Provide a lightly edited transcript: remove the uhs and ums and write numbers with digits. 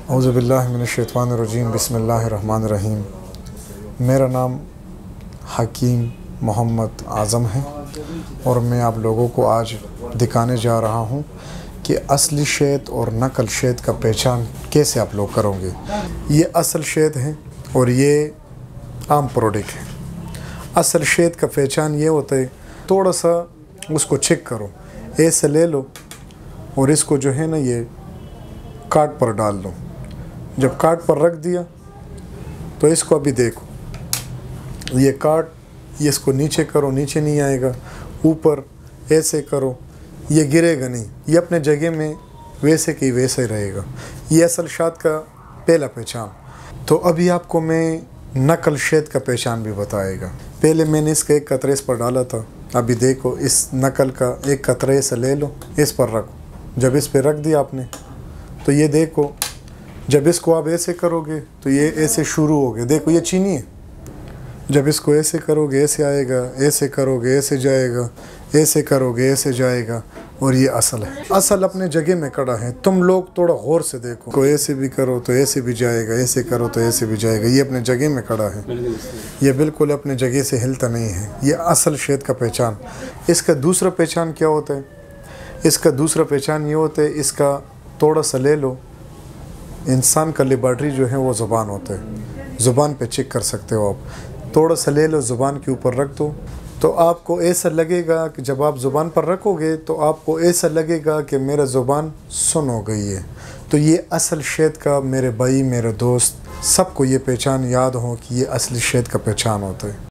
اعوذ باللہ من الشیطان الرجیم بسم اللہ الرحمن الرحیم۔ میرا نام حکیم محمد اعظم ہے اور میں آپ لوگوں کو آج دکھانے جا رہا ہوں کہ اصلی شہد اور نقل شہد کا پہچان کیسے آپ لوگ کرو گے۔ یہ اصل شہد ہے اور یہ عام پروڈکٹ ہے۔ اصل شہد کا پہچان یہ ہوتا ہے، تھوڑا سا اس کو چیک کرو، ایسے لے لو اور اس کو جو ہے نا یہ کاٹ پر ڈال دو۔ جب کاٹ پر رکھ دیا تو اس کو ابھی دیکھو، یہ کاٹ، یہ اس کو نیچے کرو، نیچے نہیں آئے گا، اوپر ایسے کرو، یہ گرے گا نہیں، یہ اپنے جگہ میں ویسے کہ ویسے رہے گا۔ یہ اصل شہد کا پہلا پہچان۔ تو ابھی آپ کو میں نقل شہد کا پہچان بھی بتائے گا۔ پہلے میں نے اس کا ایک قطرے اس پر ڈالا تھا، ابھی دیکھو اس نقل کا ایک قطرے سے لے لو، اس پر رکھو۔ جب اس پہ رکھ دیا آپ نے تو یہ دیکھو، جب اس کو آپ ایسے کرو گے تو یہ ایسے شروع ہو گئے، دیکھو یہ چینی ہے۔ جب اس کو ایسے کرو گے ایسے آئے گا، ایسے کرو گے ایسے جائے گا، ایسے کرو گے ایسے جائے گا، اور یہ اصل ہے۔ اصل اپنے جگہ میں کڑا ہے، تم لوگ تھوڑا غور سے دیکھو، کو ایسے بھی کرو تو ایسے بھی جائے گا، ایسے کرو تو ایسے بھی جائے گا، یہ اپنے جگہ میں کڑا ہے، یہ بالکل اپنے جگہ سے ہلتا نہیں ہے۔ یہ اصل شہد کا پہچان۔ اس کا دوسرا پہچان کیا ہوتا ہے؟ اس کا دوسرا پہچان یہ ہوتا ہے، اس کا تھوڑا سا لے لو، انسان کا لیبارٹری جو ہے وہ زبان ہوتا ہے، زبان پہ چیک کر سکتے ہو آپ۔ تھوڑا سا لے لو، زبان کے اوپر رکھ دو، تو آپ کو ایسا لگے گا کہ جب آپ زبان پر رکھو گے تو آپ کو ایسا لگے گا کہ میرا زبان سن ہو گئی ہے۔ تو یہ اصل شہد کا، میرے بھائی، میرے دوست، سب کو یہ پہچان یاد ہو کہ یہ اصلی شہد کا پہچان ہوتا ہے۔